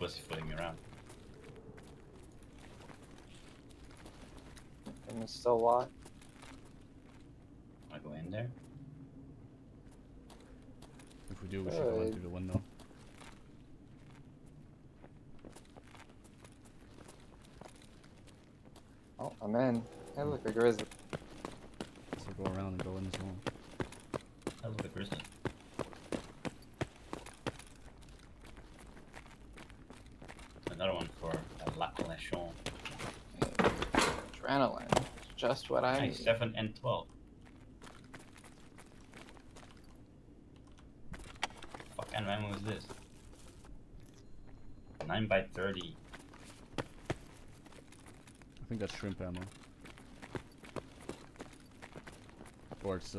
pussyfooting around. And it's still locked. Wanna go in there? If we do, we should go in through the window. Oh, I'm in. Hey, look, a grizzly. So go around and go in as well. I love the grizzly. Another one for La Collection. Adrenaline. Just what I Nice, need. 7 and 12. What kind of ammo is this? 9x30. I think that's shrimp ammo. Or it's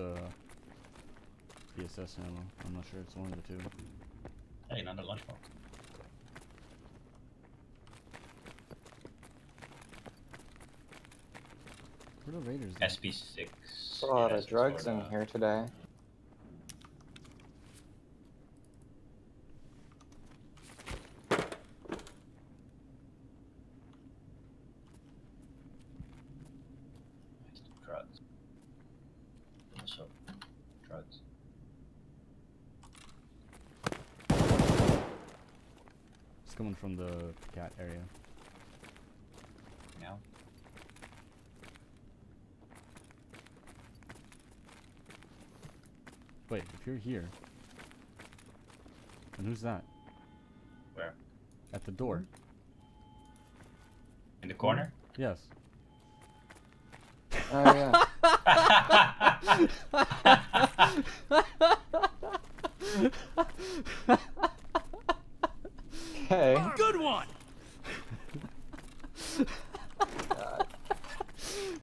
PSS ammo. I'm not sure. It's one of the two. Hey, another lunchbox. Where are the raiders? SP6. There's a lot of drugs in here today. Drugs. Also, drugs. It's coming from the cat area. Now. Wait, if you're here, and who's that? Where? At the door. In the corner? Yes. Oh, yeah. Okay. Good one!